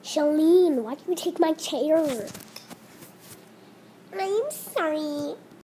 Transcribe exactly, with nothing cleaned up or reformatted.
Charlene, why did you take my chair? I'm sorry.